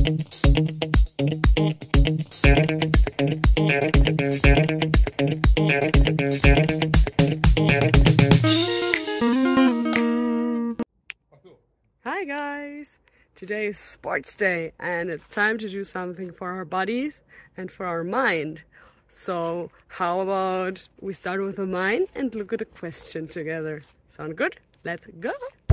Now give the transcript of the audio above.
Hi guys! Today is sports day and it's time to do something for our bodies and for our mind. So how about we start with the mind and look at a question together? Sound good? Let's go!